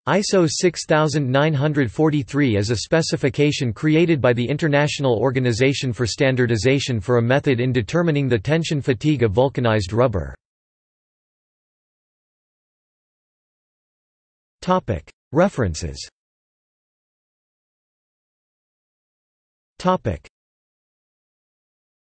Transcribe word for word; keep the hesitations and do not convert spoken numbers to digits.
I S O six nine four three is a specification created by the International Organization for Standardization for a method in determining the tension fatigue of vulcanized rubber. References.